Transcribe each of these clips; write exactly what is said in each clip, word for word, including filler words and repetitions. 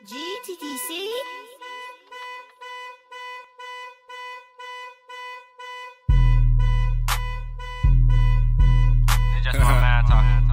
G T T C. Just my man talking.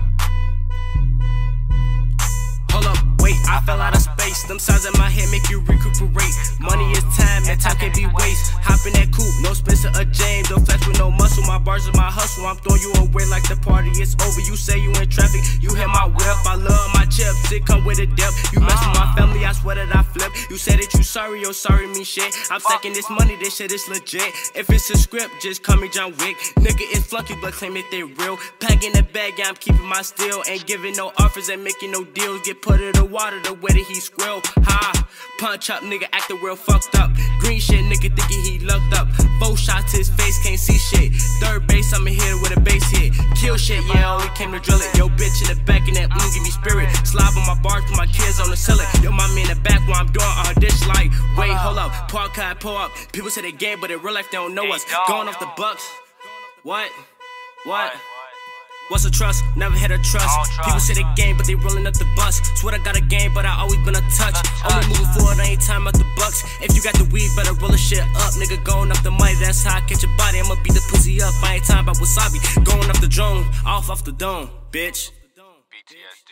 Hold up, wait, I fell out of space. Them sounds in my head make you recuperate. Money is time, and time can't be waste. Hop in that coupe, no Spencer or James. Don't flex with no muscle, my bars is my hustle. I'm throwing you away like the party is over. You say you in traffic, you hit my whip. I love my chips, it come with a dip. You mess with my family, I swear that I flip. You said that you sorry, yo sorry mean shit. I'm stacking this money, this shit is legit. If it's a script, just call me John Wick. Nigga is flunky, but claim that they real. Packing the bag, yeah, I'm keeping my steel. Ain't giving no offers, ain't making no deals. Get put in the water the way that he squill. Ha, punch up, nigga acting real fucked up. Green shit, nigga thinking he looked up. Four shots to his face, can't see shit. Third base, I'ma hit it with a base hit. Kill shit, yeah, I only came to drill it. Yo, bitch in the back in that mm, give me spirit. Slob on my bars, put my kids on the ceiling. Yo, my man in the back while I'm doing all this like, wait, hold up, park high, pull up. People say they game, but in real life they don't know us. Going off the bucks. What? What? What's a trust? Never had a trust. People say they game, but they rolling up the bus. Swear I got a game, but I always been a touch. Only moving forward, I ain't time out the bucks. If you got the weed, better roll the shit up. Nigga going up the money, that's how I catch your body. I'ma beat the pussy up. I ain't time about wasabi. Going up the drone, off off the dome, bitch. B T S.